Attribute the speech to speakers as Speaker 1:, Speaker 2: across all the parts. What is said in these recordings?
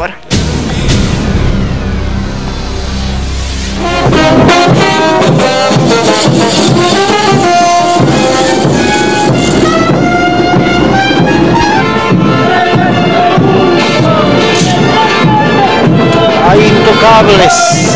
Speaker 1: afuera.
Speaker 2: Hay intocables.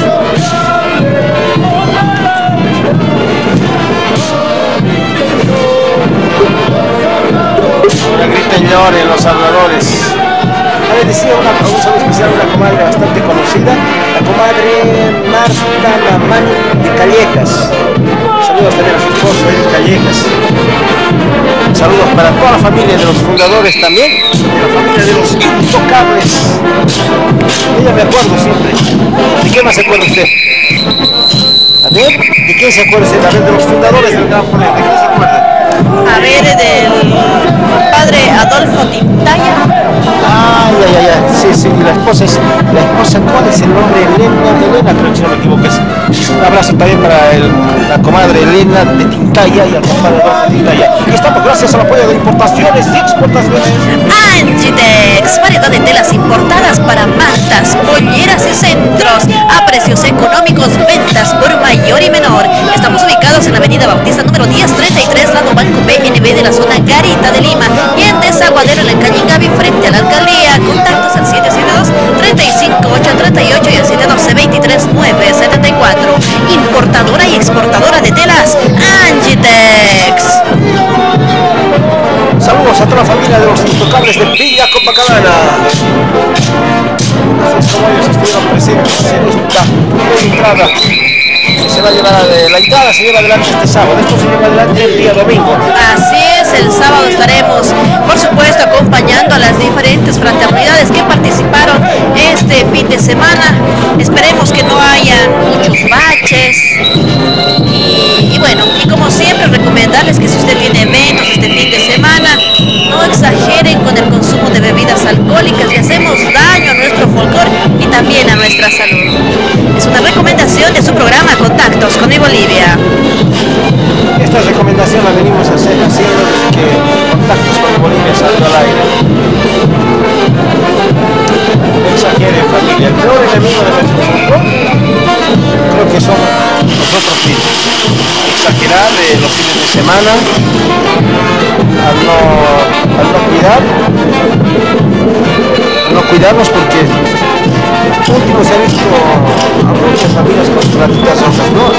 Speaker 2: Ahora gritan y lloren los habladores. Le decía un saludo especial a una comadre bastante conocida, la comadre Marta Namán de Callejas. Saludos también a su esposo de Callejas. Saludos para toda la familia de los fundadores también, de la familia de los intocables. Ella me acuerdo siempre. ¿De qué más se acuerda usted? A ver, ¿de quién se acuerda usted? A ver, de los fundadores del Gran Poder, ¿de quién se acuerda?
Speaker 1: A ver, del padre Adolfo Tintaya.
Speaker 2: Sí, la esposa, ¿cuál es el nombre? Elena, creo que si no me equivoco. Un abrazo también para la comadre Elena de Tintaya y al compadre Adolfo Tintaya. Y estamos gracias al apoyo de importaciones y exportaciones.
Speaker 1: Angitex, variedad de telas importadas para mantas, polleras y centros, a precios económicos, ventas por mayor y menor. Estamos ubicados en la avenida Bautista número 1033, lado Banco BNB de la zona Garita de Lima, y en Desaguadero, en la calle Ingavi, frente a la alcaldía. Contactos al 772-35838 y al 712-23974. Importadora y exportadora de telas, Angitex.
Speaker 2: Saludos a toda la familia de los intocables de Villa Copacabana. Así es como ellos estuvieron presentes en esta entrada. Se va a llevar la entrada, se lleva adelante este sábado, esto se lleva adelante el día domingo.
Speaker 1: Así es, el sábado estaremos, por supuesto, acompañando a las diferentes fraternidades que participaron este fin de semana. Esperemos que no hayan muchos baches. Y bueno, y como siempre, recomendarles que si usted tiene eventos este fin de semana, no exageren con el consumo de bebidas alcohólicas y hacemos daño a nuestro folclore y también a nuestra salud. Es una recomendación de su programa Contactos con mi Bolivia.
Speaker 2: Esta recomendación la venimos haciendo desde que Contactos con mi Bolivia salió al aire. No exageren, familia. El peor enemigo de nuestro folclore creo que somos nosotros mismos. Exagerar los fines de semana, al no cuidarnos, porque último se ha visto a muchas familias con sus ratitas rojas, ¿no?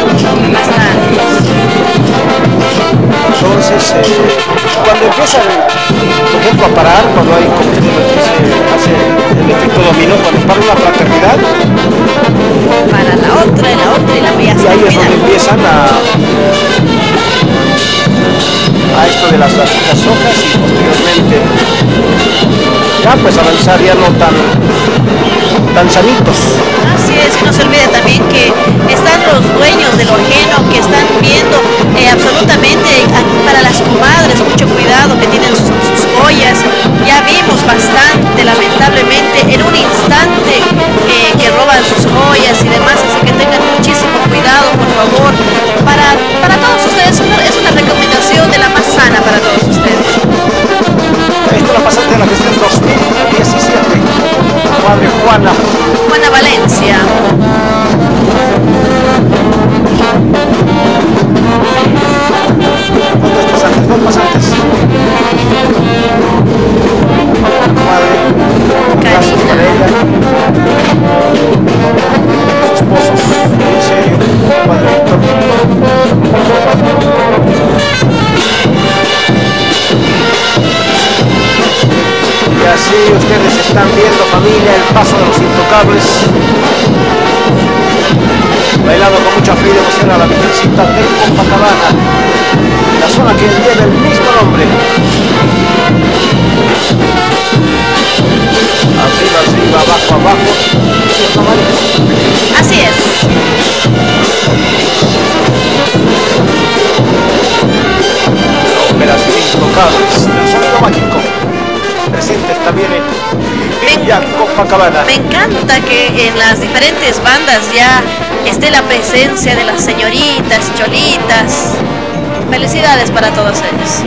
Speaker 2: Entonces, cuando empiezan, por ejemplo, a parar, cuando hay, como usted dice, hace el efecto dominó, cuando para una fraternidad,
Speaker 1: para la otra y la mía.
Speaker 2: Y ahí es donde empiezan a esto de las ratitas rojas y posteriormente ya pues avanzar ya no tan sanitos.
Speaker 1: Así es, y no se olvide también que están los dueños del ajeno que están viendo absolutamente para las comadres, mucho cuidado, que tienen sus joyas. Ya vimos bastante, lamentablemente, en un instante que roban sus joyas y demás, así que tengan muchísimo cuidado, por favor, para todos ustedes. Es una recomendación de la más sana para todos ustedes.
Speaker 2: Esto la pasante de la gestión 2017, Madre Juana
Speaker 1: Valencia.
Speaker 2: Dos pasantes. Madre
Speaker 1: Karina.
Speaker 2: Sus esposos, en serio, Padre Víctor. Y así ustedes están viendo, familia, el paso de los intocables, bailando con mucha fe y devoción a la Virgencita de Copacabana, la zona que lleva el mismo nombre. Arriba, abajo, abajo.
Speaker 1: Así es.
Speaker 2: La operación Intocables del sonido mágico, presentes también en Villa Copacabana.
Speaker 1: Me encanta que en las diferentes bandas ya esté la presencia de las señoritas, cholitas. Felicidades para todos ellos.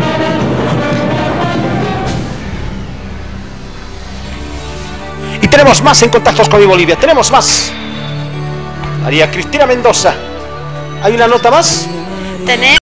Speaker 2: tenemos más en Contactos con mi Bolivia, tenemos más. María Cristina Mendoza, ¿hay una nota más?
Speaker 1: Tenemos